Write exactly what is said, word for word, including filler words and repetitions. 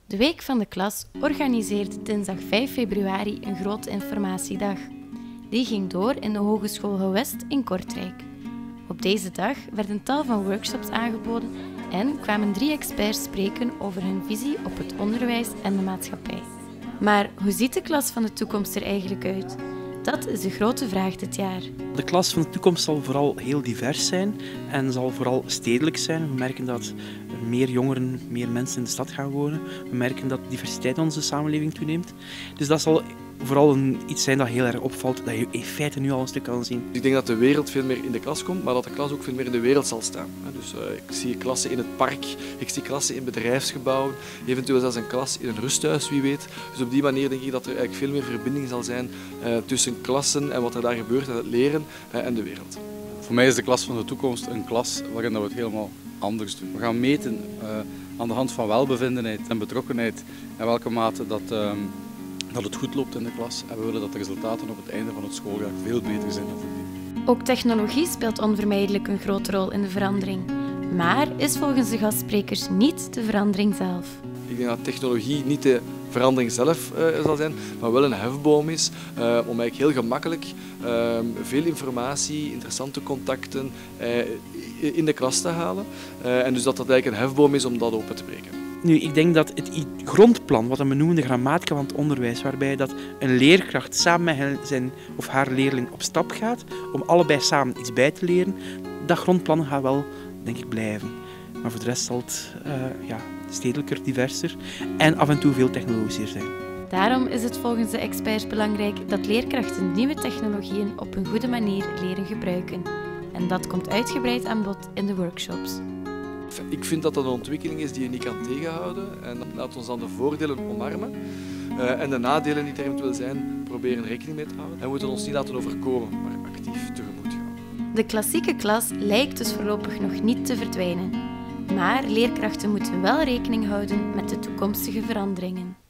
De Week van de Klas organiseert dinsdag vijf februari een grote informatiedag. Die ging door in de Hogeschool Gewest in Kortrijk. Op deze dag werden tal van workshops aangeboden en kwamen drie experts spreken over hun visie op het onderwijs en de maatschappij. Maar hoe ziet de klas van de toekomst er eigenlijk uit? Dat is de grote vraag dit jaar. De klas van de toekomst zal vooral heel divers zijn en zal vooral stedelijk zijn. We merken dat er meer jongeren, meer mensen in de stad gaan wonen. We merken dat de diversiteit in onze samenleving toeneemt. Dus dat zal vooral een, iets zijn dat heel erg opvalt, dat je in feite nu al een stuk kan zien. Ik denk dat de wereld veel meer in de klas komt, maar dat de klas ook veel meer in de wereld zal staan. Dus uh, ik zie klassen in het park, ik zie klassen in bedrijfsgebouwen, eventueel zelfs een klas in een rusthuis, wie weet. Dus op die manier denk ik dat er eigenlijk veel meer verbinding zal zijn uh, tussen klassen en wat er daar gebeurt en het leren uh, en de wereld. Voor mij is de klas van de toekomst een klas waarin we het helemaal anders doen. We gaan meten uh, aan de hand van welbevindenheid en betrokkenheid en welke mate dat, uh, dat het goed loopt in de klas. En we willen dat de resultaten op het einde van het schooljaar veel beter zijn dan voordien. Ook technologie speelt onvermijdelijk een grote rol in de verandering. Maar is volgens de gastsprekers niet de verandering zelf. Ik denk dat technologie niet de verandering zelf uh, zal zijn, maar wel een hefboom is uh, om eigenlijk heel gemakkelijk uh, veel informatie, interessante contacten uh, in de klas te halen. Uh, en dus dat dat eigenlijk een hefboom is om dat open te breken. Nu, ik denk dat het grondplan, wat we noemen de grammatica van het onderwijs, waarbij dat een leerkracht samen met zijn of haar leerling op stap gaat om allebei samen iets bij te leren, dat grondplan gaat wel, denk ik, blijven. Maar voor de rest zal het uh, ja, stedelijker, diverser en af en toe veel technologischer zijn. Daarom is het volgens de experts belangrijk dat leerkrachten nieuwe technologieën op een goede manier leren gebruiken. En dat komt uitgebreid aan bod in de workshops. Ik vind dat dat een ontwikkeling is die je niet kan tegenhouden en laat ons dan de voordelen omarmen uh, en de nadelen die er eventueel zijn proberen rekening mee te houden. En we moeten ons niet laten overkomen, maar actief tegemoet gaan. De klassieke klas lijkt dus voorlopig nog niet te verdwijnen. Maar leerkrachten moeten wel rekening houden met de toekomstige veranderingen.